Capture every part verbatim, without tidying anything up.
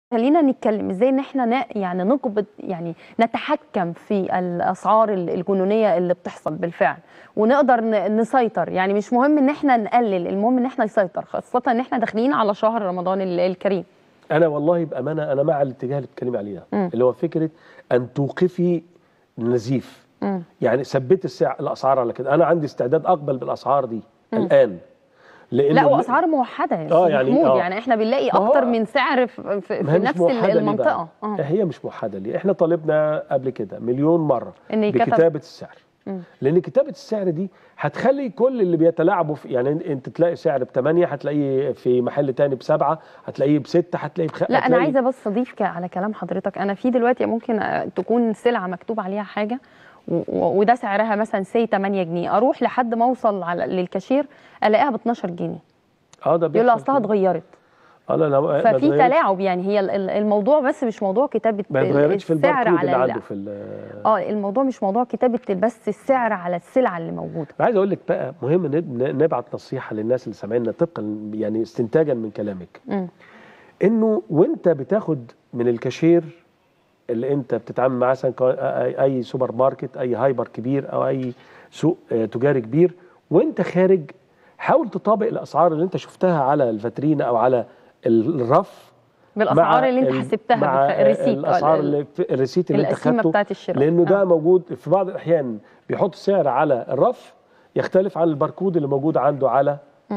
خلينا نتكلم ازاي ان احنا ن- يعني نقبض، يعني نتحكم في الاسعار الجنونيه اللي بتحصل بالفعل، ونقدر ن- نسيطر. يعني مش مهم ان احنا نقلل، المهم ان احنا نسيطر، خاصه ان احنا داخلين على شهر رمضان ال- الكريم. انا والله بامانه انا مع الاتجاه اللي بتتكلمي عليه ده، مم. اللي هو فكره ان توقفي النزيف. مم. يعني ثبتي السعر الاسعار على كده. انا عندي استعداد اقبل بالاسعار دي مم. الان، لا، لانه واسعار موحده يا اه استاذ يعني محمود، اه يعني احنا بنلاقي ما اكتر هو من سعر في, في, ما في هي مش نفس ال- موحده ليه بقى؟ المنطقه. اه هي مش موحده ليه؟ احنا طالبنا قبل كده مليون مره ان يكتب. بكتابه السعر. مم. لان كتابه السعر دي هتخلي كل اللي بيتلاعبوا في، يعني انت تلاقي سعر بثمانية هتلاقيه في محل تاني بسبعة، هتلاقيه بستة، هتلاقيه بخ... لا، انا هتلاقي... عايزه بس اضيف ك- على كلام حضرتك. انا في دلوقتي ممكن آه، تكون سلعه مكتوب عليها حاجه و- و- وده سعرها مثلا سي ثمانية جنيه، اروح لحد ما اوصل على للكاشير الاقيها ب اتناشر جنيه، اه ده يقول لي بيحصل اصلها كده. اتغيرت. اه لا لا ما ففي اتغيرتش. تلاعب، يعني هي ال- ال- الموضوع بس مش موضوع كتابه ما ال- اتغيرتش في السعر الباركود على اللي ال- عنده في ال... اه الموضوع مش موضوع كتابه بس السعر على السلعه اللي موجوده. عايز اقول لك بقى مهم نب- نبعت نصيحه للناس اللي سامعيننا طبقا يعني استنتاجا من كلامك. مم. انه وانت بتاخد من الكاشير اللي انت بتتعامل معاه، مثلا كا- اي أي سوبر ماركت، اي هايبر كبير، او اي سوق آه، تجاري كبير، وانت خارج حاول تطابق الاسعار اللي انت شفتها على الفاترينا او على الرف بالاسعار مع اللي انت ال- حسبتها مع بالف... الريسيت، اه الاسعار ال- اللي في الريسيت اللي انت القسيمه خدته. بتاعت الشراء. لانه ده آه. موجود في بعض الاحيان، بيحط سعر على الرف يختلف عن الباركود اللي موجود عنده على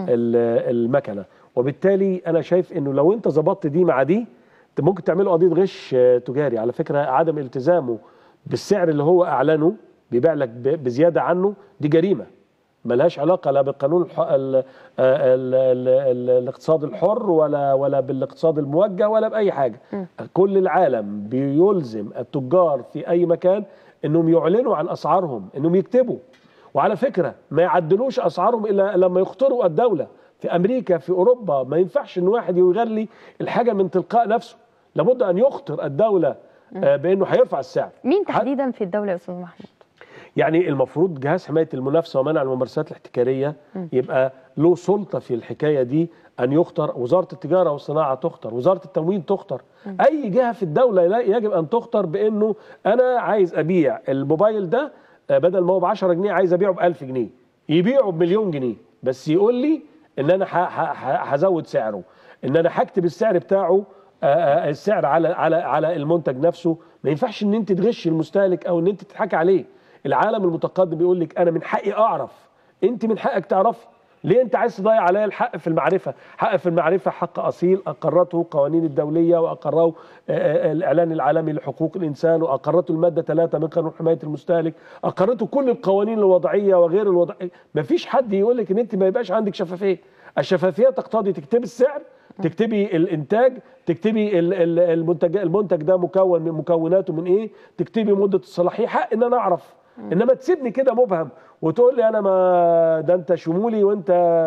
ال- المكنه. وبالتالي انا شايف انه لو انت ظبطت دي مع دي، انت ممكن تعملوا قضيه غش آه، تجاري. على فكره عدم التزامه بالسعر اللي هو اعلنه، بيبيع لك ب- بزياده عنه، دي جريمه ملهاش علاقه لا بالقانون الح... ال... ال... ال... ال... الاقتصاد الحر ولا ولا بالاقتصاد الموجه ولا باي حاجه. م. كل العالم بيلزم التجار في اي مكان انهم يعلنوا عن اسعارهم، انهم يكتبوا. وعلى فكره ما يعدلوش اسعارهم الا لما يخطروا الدوله. في امريكا، في اوروبا، ما ينفعش ان واحد يغلي الحاجه من تلقاء نفسه، لابد ان يخطر الدوله آه، بانه هيرفع السعر. مين تحديدا في الدوله يا استاذ محمود؟ يعني المفروض جهاز حماية المنافسة ومنع الممارسات الاحتكارية يبقى له سلطة في الحكاية دي، أن يخطر. وزارة التجارة والصناعة تخطر، وزارة التموين تخطر، أي جهة في الدولة لا- يجب أن تخطر بأنه أنا عايز أبيع الموبايل ده آه، بدل ما هو ب عشرة جنيه عايز أبيعه ب ألف جنيه، يبيعه بمليون جنيه، بس يقول لي إن أنا ح- ح- ح- هزود سعره، إن أنا هكتب السعر بتاعه آه، آه، السعر على على على المنتج نفسه. ما ينفعش ان انت تغش المستهلك او ان انت تضحكي عليه. العالم المتقدم بيقول لك انا من حقي اعرف، انت من حقك تعرفي. ليه انت عايز تضيع عليا الحق في المعرفه؟ حق في المعرفه حق اصيل اقرته القوانين الدوليه، واقره آه، آه، الاعلان العالمي لحقوق الانسان، واقرته الماده ثلاثة من قانون حمايه المستهلك، اقرته كل القوانين الوضعيه وغير الوضعيه. ما فيش حد يقول لك ان انت ما يبقاش عندك شفافيه. الشفافيه تقتضي تكتبي السعر، تكتبي الانتاج، تكتبي ال- ال- المنتج المنتج ده مكون من مكوناته من ايه، تكتبي مده الصلاحيه. حق ان انا اعرف. انما تسيبني كده مبهم وتقول لي انا ما ده انت شمولي وانت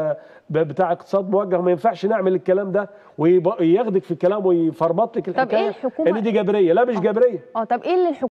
ب- بتاع اقتصاد موجه. ما ينفعش نعمل الكلام ده، وياخدك في الكلام ويفرمط لك طب ايه الحكايه الحكومه؟ ان دي جبريه. لا مش اه جبريه. اه طب ايه اللي الحكومه